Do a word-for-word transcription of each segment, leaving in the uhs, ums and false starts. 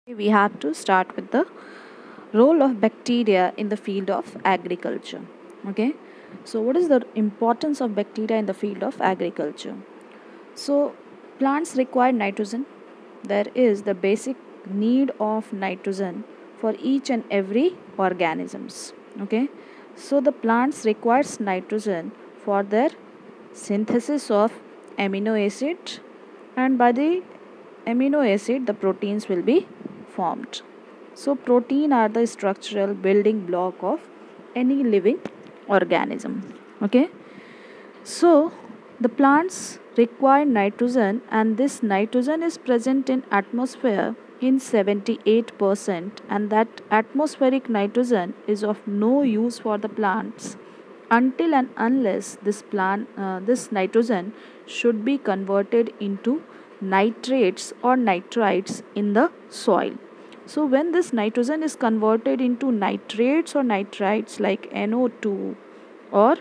We have to start with the role of bacteria in the field of agriculture. Okay, so what is the importance of bacteria in the field of agriculture? So, plants require nitrogen. There is the basic need of nitrogen for each and every organisms. Okay, so the plants requires nitrogen for their synthesis of amino acid, and by the amino acid the proteins will be formed. So protein are the structural building block of any living organism. Okay, so the plants require nitrogen, and this nitrogen is present in atmosphere in seventy-eight percent, and that atmospheric nitrogen is of no use for the plants until and unless this plant uh, this nitrogen should be converted into nitrates or nitrites in the soil. So when this nitrogen is converted into nitrates or nitrites like N O two or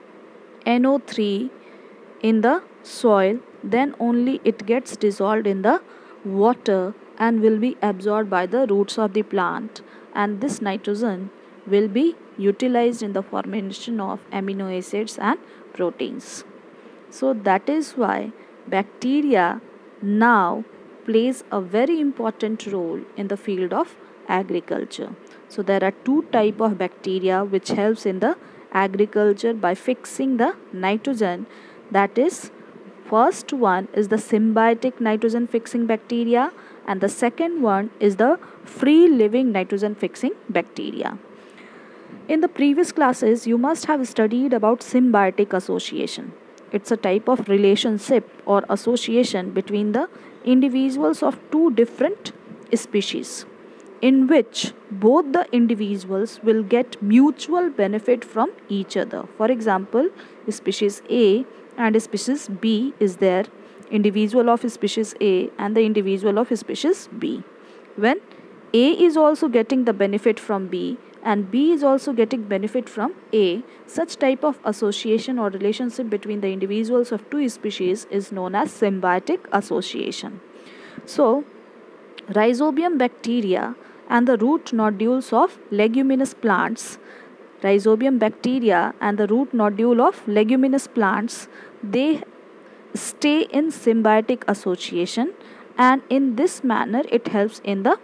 N O three in the soil, then only it gets dissolved in the water and will be absorbed by the roots of the plant, and this nitrogen will be utilized in the formation of amino acids and proteins. So that is why bacteria now plays a very important role in the field of agriculture. So there are two type of bacteria which helps in the agriculture by fixing the nitrogen. That is, first one is the symbiotic nitrogen fixing bacteria, and the second one is the free living nitrogen fixing bacteria. In the previous classes, you must have studied about symbiotic association. It's a type of relationship or association between the individuals of two different species, in which both the individuals will get mutual benefit from each other. For example, species A and species B is there, individual of species A and the individual of species B. When A is also getting the benefit from B and B is also getting benefit from A, such type of association or relationship between the individuals of two species is known as symbiotic association. So, rhizobium bacteria and the root nodules of leguminous plants, rhizobium bacteria and the root nodule of leguminous plants, they stay in symbiotic association, and in this manner it helps in the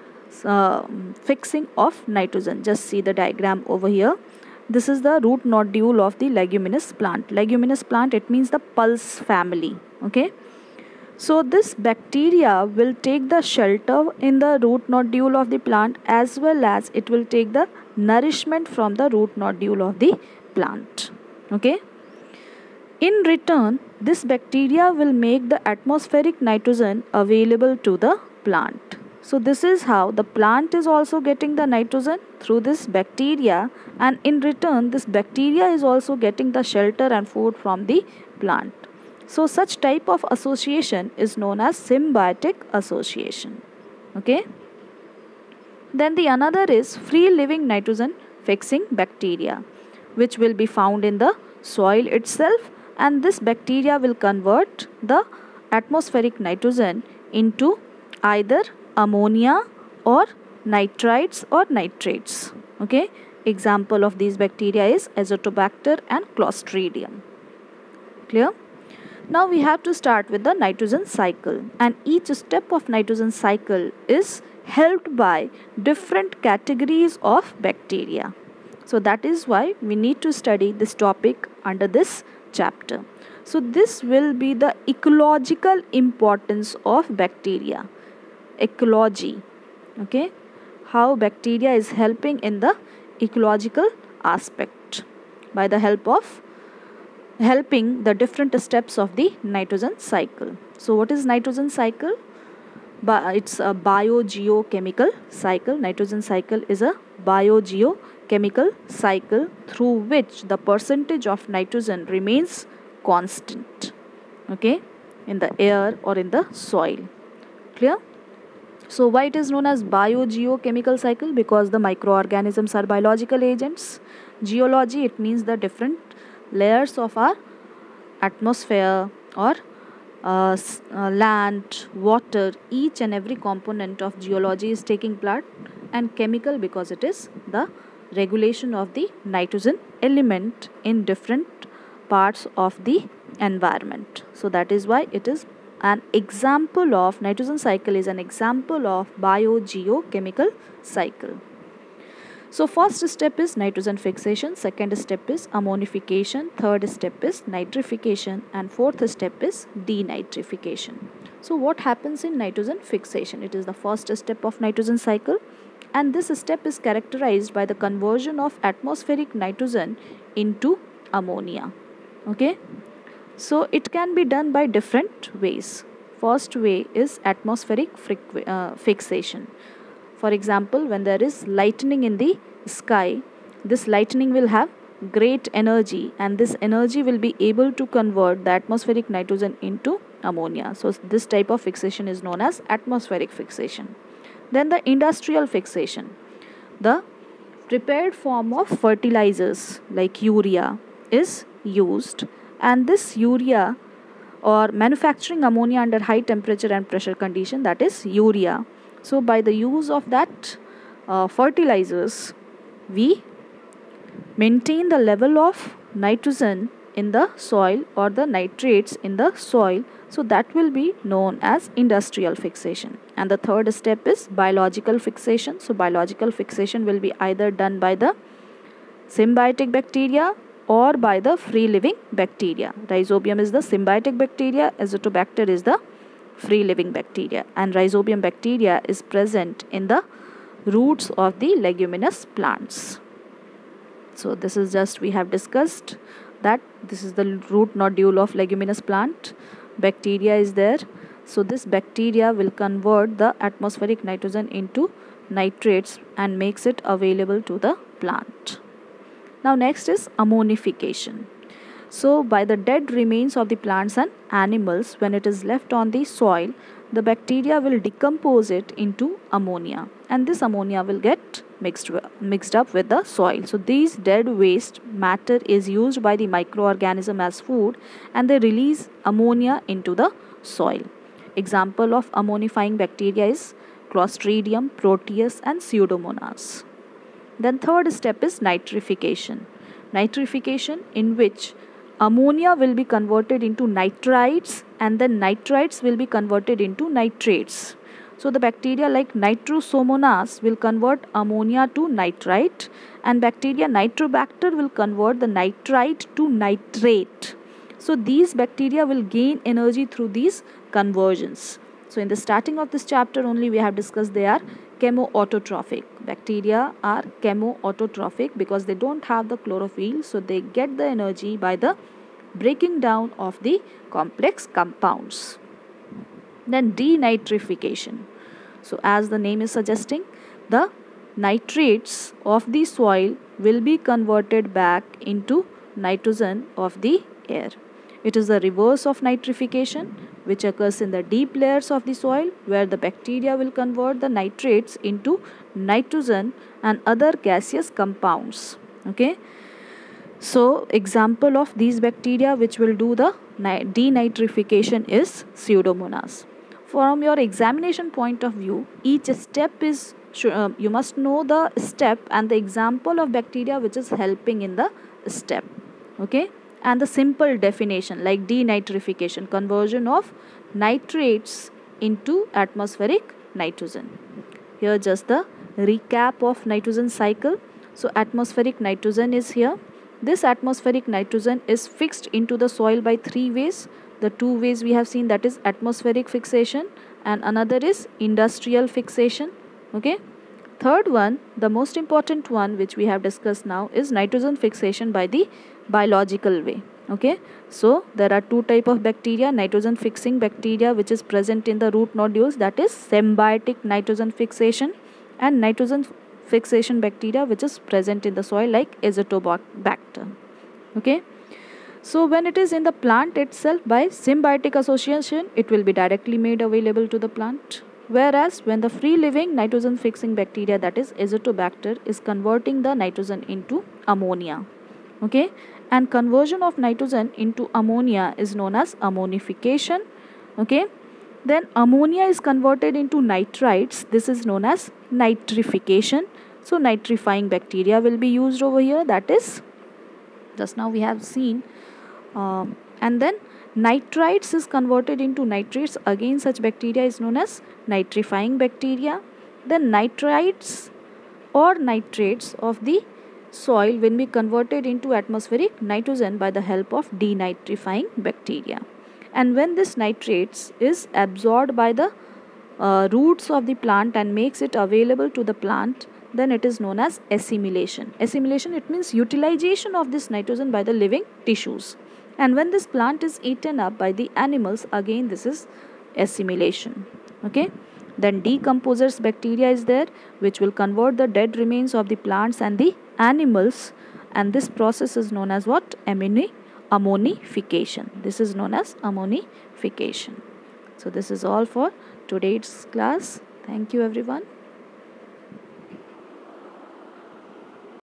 uh, fixing of nitrogen. Just see the diagram over here. This is the root nodule of the leguminous plant. Leguminous plant, it means the pulse family. Okay, so this bacteria will take the shelter in the root nodule of the plant, as well as it will take the nourishment from the root nodule of the plant. Okay, in return, this bacteria will make the atmospheric nitrogen available to the plant. So this is how the plant is also getting the nitrogen through this bacteria, and in return this bacteria is also getting the shelter and food from the plant. So such type of association is known as symbiotic association. Okay. Then the another is free living nitrogen fixing bacteria, which will be found in the soil itself, and this bacteria will convert the atmospheric nitrogen into either ammonia or nitrites or nitrates. Okay, example of these bacteria is Azotobacter and Clostridium. Clear? Now we have to start with the nitrogen cycle, and each step of nitrogen cycle is helped by different categories of bacteria. So that is why we need to study this topic under this chapter. So this will be the ecological importance of bacteria. Ecology. Okay, how bacteria is helping in the ecological aspect by the help of helping the different steps of the nitrogen cycle. So what is nitrogen cycle? But it's a biogeochemical cycle. Nitrogen cycle is a biogeochemical cycle through which the percentage of nitrogen remains constant, okay, in the air or in the soil. Clear? So why it is known as biogeochemical cycle? Because the microorganisms are biological agents. Geology, it means the different layers of our atmosphere or uh, s- uh, land, water, each and every component of geology is taking part, and chemical because it is the regulation of the nitrogen element in different parts of the environment. So that is why it is an example of nitrogen cycle is an example of biogeochemical cycle. So first step is nitrogen fixation, second step is ammonification, third step is nitrification, and fourth step is denitrification. So what happens in nitrogen fixation? It is the first step of nitrogen cycle, and this step is characterized by the conversion of atmospheric nitrogen into ammonia. Okay, so it can be done by different ways. First way is atmospheric fric- uh, fixation. For example, when there is lightning in the sky, this lightning will have great energy, and this energy will be able to convert the atmospheric nitrogen into ammonia. So this type of fixation is known as atmospheric fixation. Then the industrial fixation. The prepared form of fertilizers like urea is used, and this urea or manufacturing ammonia under high temperature and pressure condition, that is urea. So by the use of that uh, fertilizers, we maintain the level of nitrogen in the soil or the nitrates in the soil. So that will be known as industrial fixation. And the third step is biological fixation. So biological fixation will be either done by the symbiotic bacteria or by the free living bacteria. Rhizobium is the symbiotic bacteria, Azotobacter is the free living bacteria, and Rhizobium bacteria is present in the roots of the leguminous plants. So this is just we have discussed that this is the root nodule of leguminous plant. Bacteria is there. So this bacteria will convert the atmospheric nitrogen into nitrates and makes it available to the plant. Now next is ammonification. So by the dead remains of the plants and animals, when it is left on the soil, the bacteria will decompose it into ammonia, and this ammonia will get mixed mixed up with the soil. So these dead waste matter is used by the microorganism as food, and they release ammonia into the soil. Example of ammonifying bacteria is Clostridium, Proteus, and Pseudomonas. Then third step is nitrification. Nitrification, in which ammonia will be converted into nitrites, and then nitrites will be converted into nitrates. So the bacteria like Nitrosomonas will convert ammonia to nitrite, and bacteria Nitrobacter will convert the nitrite to nitrate. So these bacteria will gain energy through these conversions. So in the starting of this chapter only we have discussed they are chemoautotrophic. Bacteria are chemoautotrophic because they don't have the chlorophyll, so they get the energy by the breaking down of the complex compounds. Then denitrification. So as the name is suggesting, the nitrates of the soil will be converted back into nitrogen of the air. It is the reverse of nitrification, which occurs in the deep layers of the soil, where the bacteria will convert the nitrates into nitrogen and other gaseous compounds. Okay. So example of these bacteria which will do the denitrification is Pseudomonas. From your examination point of view, each step is uh, you must know the step and the example of bacteria which is helping in the step. Okay. And the simple definition like denitrification, conversion of nitrates into atmospheric nitrogen. Here just the recap of nitrogen cycle. So atmospheric nitrogen is here. This atmospheric nitrogen is fixed into the soil by three ways. The two ways we have seen, that is atmospheric fixation, and another is industrial fixation. Okay. Third one, the most important one which we have discussed now, is nitrogen fixation by the biological way. Okay, so there are two type of bacteria, nitrogen fixing bacteria which is present in the root nodules, that is symbiotic nitrogen fixation, and nitrogen fixation bacteria which is present in the soil like Azotobacter. Okay, so when it is in the plant itself, by symbiotic association it will be directly made available to the plant. Whereas when the free living nitrogen fixing bacteria, that is Azotobacter, is converting the nitrogen into ammonia. Okay, and conversion of nitrogen into ammonia is known as ammonification. Okay, then ammonia is converted into nitrites. This is known as nitrification. So nitrifying bacteria will be used over here, that is just now we have seen. Um, and then nitrites is converted into nitrates. Again, such bacteria is known as nitrifying bacteria. Then nitrites or nitrates of the soil will be converted into atmospheric nitrogen by the help of denitrifying bacteria. And when this nitrates is absorbed by the uh, roots of the plant and makes it available to the plant, then it is known as assimilation. Assimilation, it means utilization of this nitrogen by the living tissues. And when this plant is eaten up by the animals, again this is assimilation. Okay. Then decomposers bacteria is there, which will convert the dead remains of the plants and the animals, and this process is known as what? Ammoni ammonification. This is known as ammonification. So this is all for today's class. Thank you everyone.